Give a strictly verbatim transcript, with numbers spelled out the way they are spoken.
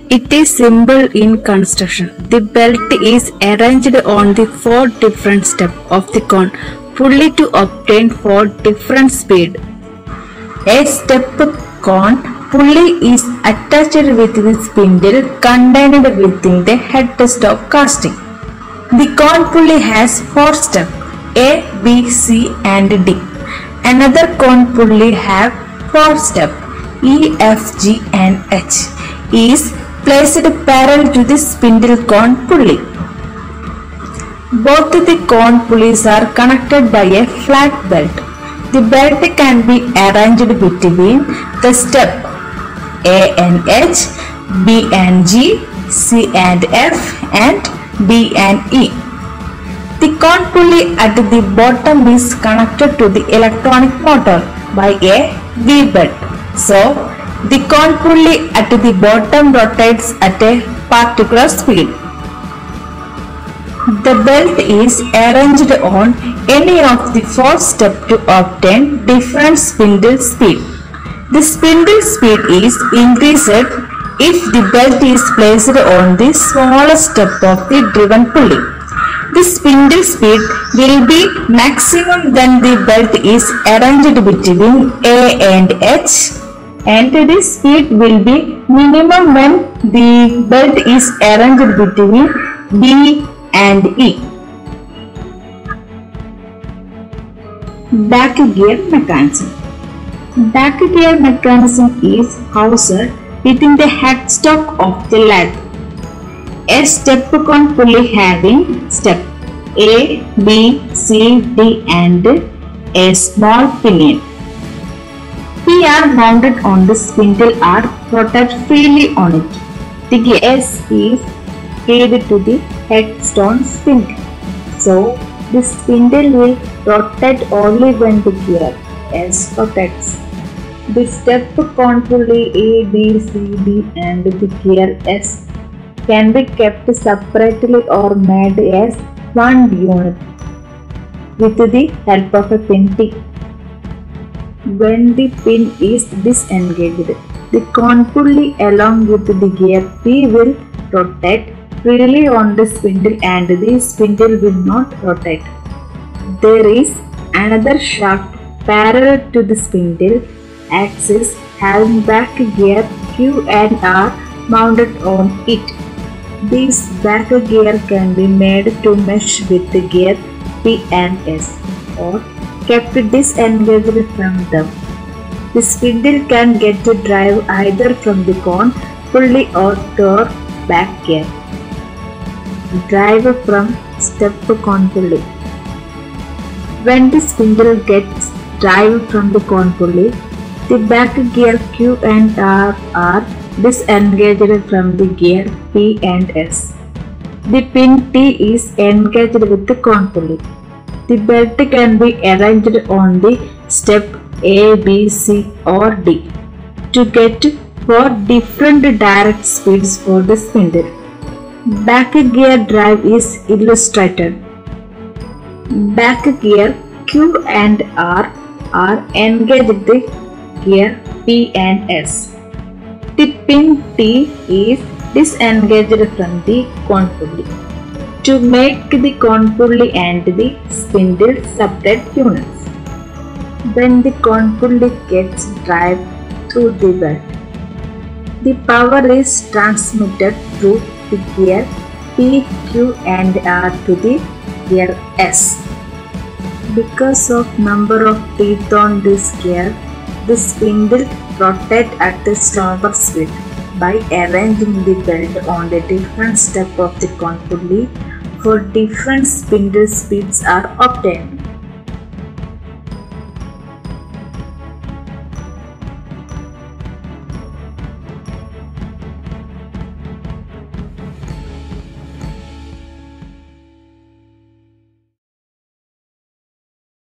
It is simple in construction. The belt is arranged on the four different steps of the cone pulley to obtain four different speed. A step cone pulley is attached with the spindle contained within the headstock casting. The cone pulley has four steps A, B, C and D. Another cone pulley have four steps E, F, G and H is placed parallel to the spindle cone pulley. Both the cone pulleys are connected by a flat belt. The belt can be arranged between the step A and H, B and G, C and F and D and E. The cone pulley at the bottom is connected to the electronic motor by a V-belt. So, the cone pulley at the bottom rotates at a particular speed. The belt is arranged on any of the four steps to obtain different spindle speed. The spindle speed is increased if the belt is placed on the smallest step of the driven pulley. The spindle speed will be maximum when the belt is arranged between A and H, and the speed will be minimum when the belt is arranged between D and E. Back gear mechanism. Back gear mechanism is housed within the headstock of the lathe. A step cone pulley having step A, B, C, D and a small pinion. P are mounted on the spindle or rotate freely on it. The gear S is fed to the headstone spindle. So, the spindle will rotate only when the gear S rotates. The step cone pulley A, B, C, D and the gear S can be kept separately or made as one unit with the help of a pin T. When the pin is disengaged, the cone pulley along with the gear P will rotate freely on the spindle and the spindle will not rotate. There is another shaft parallel to the spindle axis having back gear Q and R mounted on it. This back gear can be made to mesh with the gear P and S or kept disengaged from them. The spindle can get to drive either from the cone pulley or torque back gear. Drive from step cone pulley. When the spindle gets drive from the cone pulley, the back gear Q and R are disengaged from the gear P and S. The pin T is engaged with the cone pulley. The belt can be arranged on the step A, B, C or D to get four different direct speeds for the spindle. Back gear drive is illustrated. Back gear Q and R are engaged with the gear P and S. The pin T is disengaged from the cone pulley to make the cone pulley and the spindle separate units. When the cone pulley gets drive through the belt, the power is transmitted through the gear P, Q and R to the gear S. Because of number of teeth on this gear, the spindle rotates at a slower speed. By arranging the belt on the different step of the cone pulley, for different spindle speeds are obtained.